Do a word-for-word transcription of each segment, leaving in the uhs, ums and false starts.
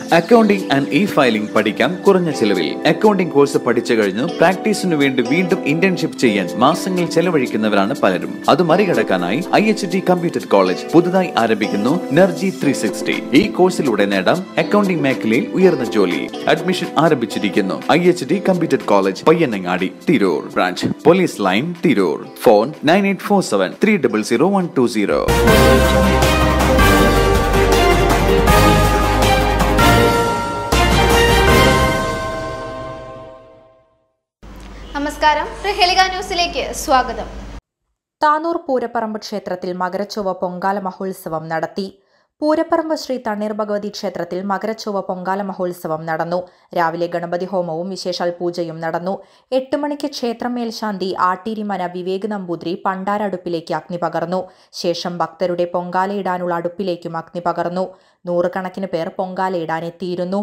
Accounting and E filing പഠിക്കാം കുറഞ്ഞ ചെലവിൽ. അക്കൗണ്ടിംഗ് കോഴ്സ് പഠിച്ചു കഴിഞ്ഞ് പ്രാക്ടീസിനു വേണ്ടി വീണ്ടും ഇന്റേൺഷിപ്പ് ചെയ്യാൻ മാസങ്ങൾ ചെലവഴിക്കുന്നവരാണ് പലരും. അത് മറികടക്കാനായി I H T computer college പുതുതായി ആരംഭിക്കുന്നു നെർജി ത്രീ സിക്സ്റ്റി. ഈ കോഴ്സിലൂടെ നേടാം അക്കൗണ്ടിംഗ് മേഖലയിൽ ഉയർന്ന ജോലി. അഡ്മിഷൻ ആരംഭിച്ചിരിക്കുന്നു. I H T computer college, Payyanangadi, Tirur branch, police line, Tirur. Phone nine eight four seven three double zero one two zero. നമസ്കാരം, പ്രഹേളിക ന്യൂസിലേക്ക് സ്വാഗതം. താനൂർ പൂരപ്പറമ്പ് ക്ഷേത്രത്തിൽ മകരച്ചൊവ്വ പൊങ്കാല മഹോത്സവം നടത്തി. പൂരപ്പറമ്പ് ശ്രീ തണ്ണീർ ഭഗവതി ക്ഷേത്രത്തിൽ മകരച്ചൊവ്വ പൊങ്കാല മഹോത്സവം നടന്നു. രാവിലെ ഗണപതി ഹോമവും വിശേഷാൽ പൂജയും നടന്നു. എട്ട് മണിക്ക് ക്ഷേത്രം മേൽശാന്തി ആട്ടീരിമന വിവേക് നമ്പൂതിരി പണ്ടാര അടുപ്പിലേക്ക് അഗ്നി പകർന്നു. ശേഷം ഭക്തരുടെ പൊങ്കാലയിടാനുള്ള അടുപ്പിലേക്കും അഗ്നി പകർന്നു. നൂറുകണക്കിന് പേർ പൊങ്കാലയിടാനെത്തിയിരുന്നു.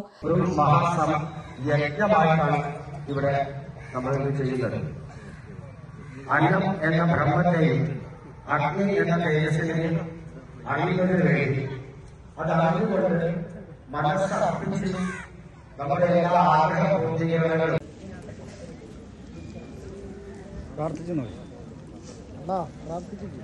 നമ്മൾ ചെയ്യുന്നത് അന്നം എന്ന ബ്രഹ്മത്തെയും അഗ്നി എന്ന തേജസ്സിനെയും അറിയുന്നതിന് വേണ്ടി അത് അറിഞ്ഞുകൊണ്ട് മനസ്സർപ്പിച്ച് നമ്മുടെ എല്ലാ ആഗ്രഹ പൂർത്തീകരണങ്ങളും പ്രാർത്ഥിച്ചു പ്രാർത്ഥിച്ചു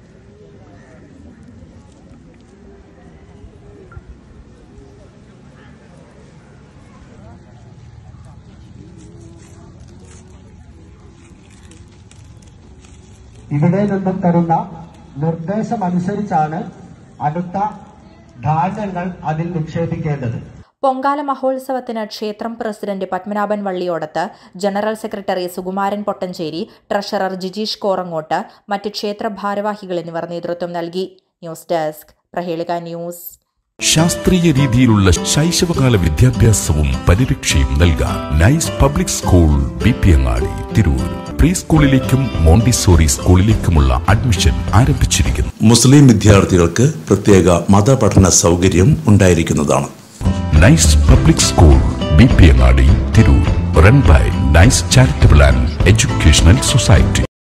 ഇവിടെ നിന്നും തരുന്ന നിർദ്ദേശമനുസരിച്ചാണ് അടുത്ത ധാന്യങ്ങൾ അതിൽ നിക്ഷേപിക്കേണ്ടത്. പൊങ്കാല മഹോത്സവത്തിന് ക്ഷേത്രം president Padmanabhan Valliyodath, general secretary Sukumaran Pottancheri, treasurer Jijeesh Korangot, മറ്റ് ക്ഷേത്ര ഭാരവാഹികൾ എന്നിവർ നേതൃത്വം നൽകി. News desk, Prahelika news. ശാസ്ത്രീയ രീതിയിലുള്ള ശൈശവകാല വിദ്യാഭ്യാസവും പരിരക്ഷയും നൽകാൻ nice public school, BP Angadi, Tirur. Pre സ്കൂളിലേക്കും മോണ്ടിസോറി സ്കൂളിലേക്കുമുള്ള അഡ്മിഷൻ ആരംഭിച്ചിരിക്കുന്നു. മുസ്ലിം വിദ്യാർത്ഥികൾക്ക് പ്രത്യേക മതപഠന സൗകര്യം ഉണ്ടായിരിക്കുന്നതാണ്. Nice public school, BP Angadi, Tirur. Run by nice charitable and educational society.